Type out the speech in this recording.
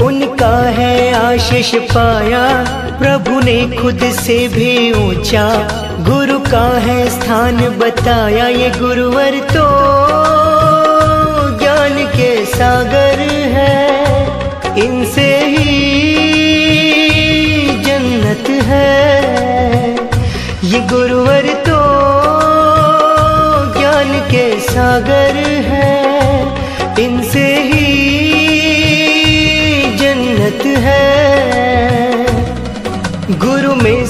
उनका है आशीष पाया प्रभु ने खुद से भी ऊंचा। गुरु का है स्थान बताया, ये गुरुवर तो ज्ञान के सागर है। इनसे ही जन्नत है, ये गुरुवर तो ज्ञान के सागर है। इनसे ही जन्नत है। गुरु में